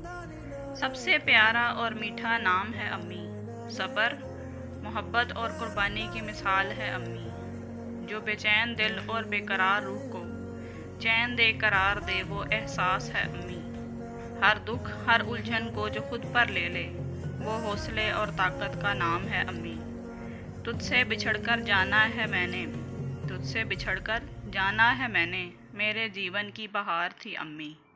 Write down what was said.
सबसे प्यारा और मीठा नाम है अम्मी। सब्र, मोहब्बत और कुर्बानी की मिसाल है अम्मी। जो बेचैन दिल और बेकरार रूह को चैन दे करार दे वो एहसास है अम्मी। हर दुख हर उलझन को जो खुद पर ले ले वो हौसले और ताकत का नाम है अम्मी। तुझसे बिछड़कर जाना है मैंने, तुझसे बिछड़कर जाना है मैंने, मेरे जीवन की बहार थी अम्मी।